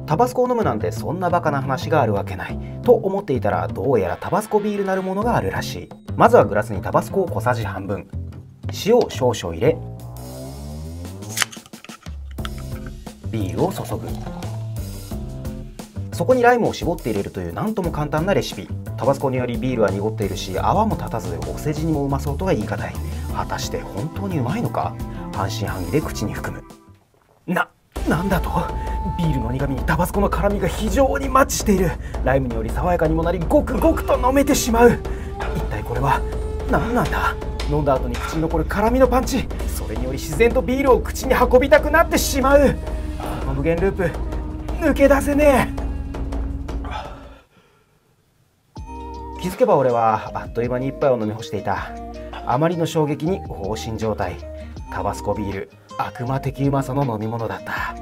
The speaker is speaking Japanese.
タバスコを飲むなんてそんなバカな話があるわけないと思っていたら、どうやらタバスコビールなるものがあるらしい。まずはグラスにタバスコを小さじ半分、塩を少々入れ、ビールを注ぐ。そこにライムを絞って入れるというなんとも簡単なレシピ。タバスコによりビールは濁っているし、泡も立たずお世辞にもうまそうとは言い難い。果たして本当にうまいのか。半信半疑で口に含む。なんだと。ビールの苦みにタバスコの辛みが非常にマッチしている。ライムにより爽やかにもなり、ごくごくと飲めてしまう。一体これは何なんだ。飲んだ後に口に残る辛みのパンチ、それにより自然とビールを口に運びたくなってしまう。この無限ループ抜け出せねえ。気づけば俺はあっという間に一杯を飲み干していた。あまりの衝撃に放心状態。タバスコビール、悪魔的うまさの飲み物だった。